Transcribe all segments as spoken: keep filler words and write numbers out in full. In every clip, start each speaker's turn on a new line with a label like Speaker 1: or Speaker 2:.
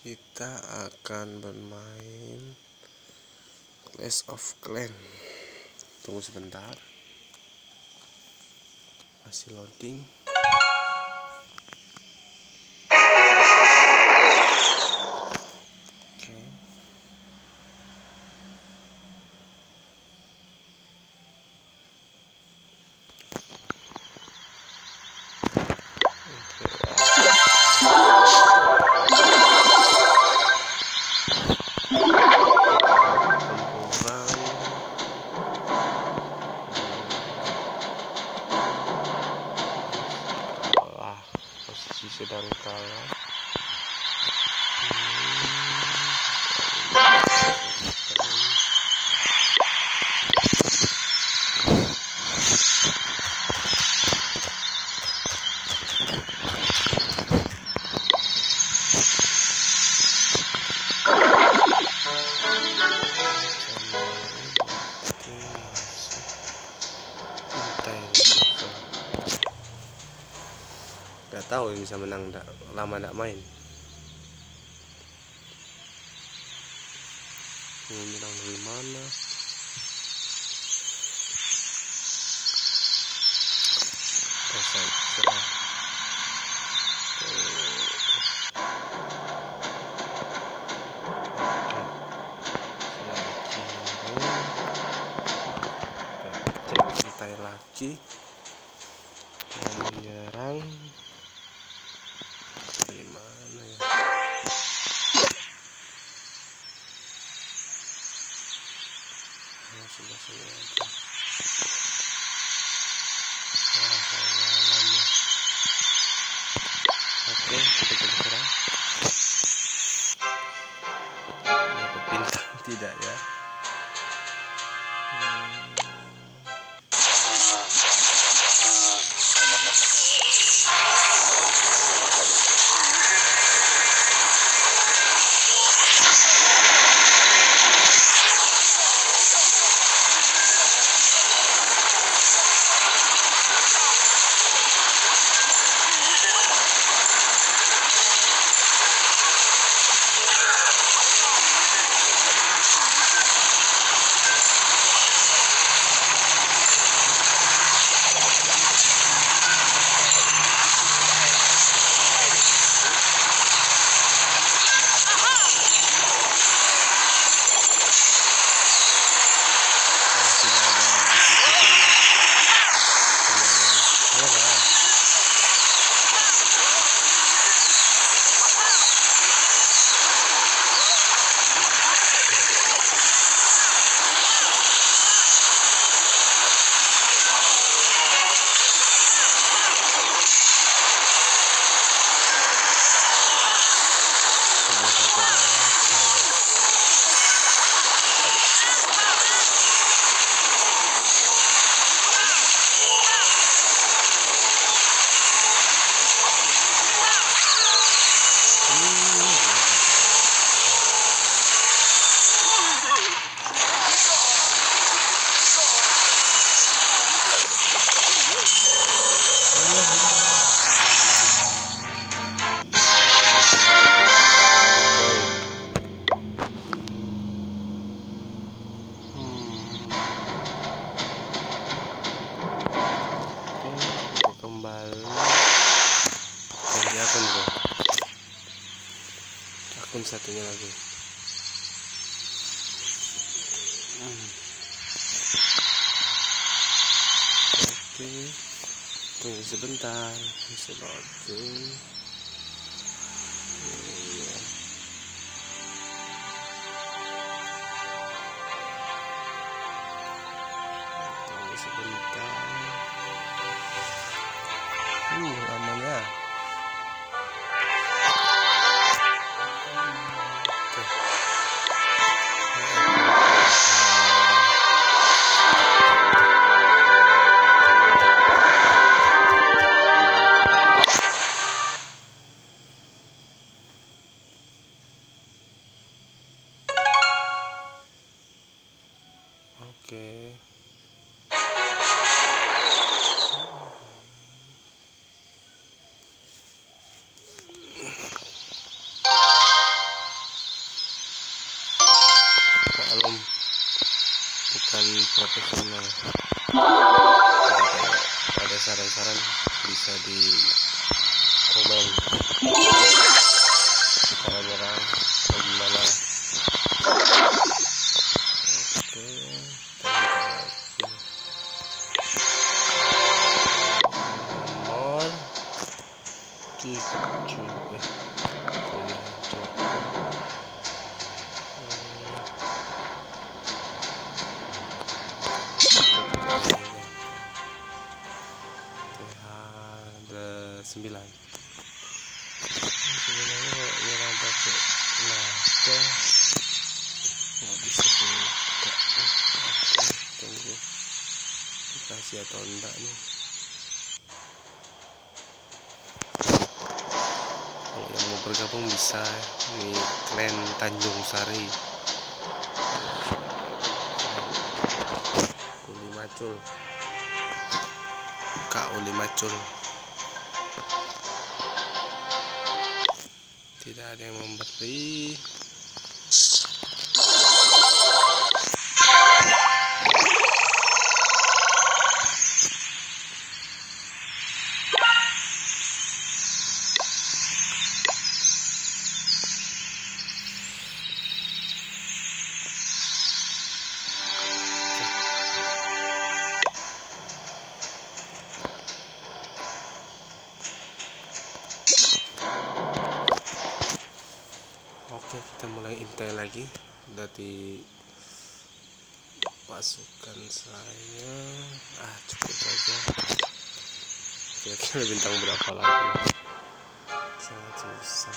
Speaker 1: Kita akan bermain Clash of Clans. Tunggu sebentar, masih loading. Posisi sedang kalah. Gak tahu bisa menang gak, lama gak main. Mau menang dari mana? Pesan cerah. Cek santai lagi dan menyerang. Gimana ya? Nah, sebelah sini aja. Oke, kita coba serang. Dapat bintang tidak ya? Akun bro, akun satunya lagi. hmm. Oke, tunggu sebentar, bisa loading. Iya. Tunggu sebentar. Hmm, amannya. profesional. Jadi kalau ada saran-saran bisa di komen cara nyerang atau gimana. Oke, nomor tujuh eh ini hancur. Ada sembilan. Sebenarnya kalau nyerang pakai naga nggak bisa juga. Oke, tunggu dikasih atau enggak nih. Kalau yang mau bergabung bisa, ini klan Tanjung Sari. Uli Macul, Kak Uli Macul. Tidak ada yang memberi. Oke, kita mulai intai lagi dari pasukan saya. Ah, cukup saja. Kira-kira bintang berapa lagi? Sangat susah.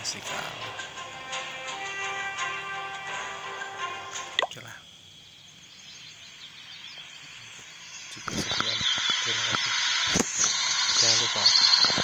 Speaker 1: masih kalah. Oke lah, cukup sekian, terima kasih, jangan lupa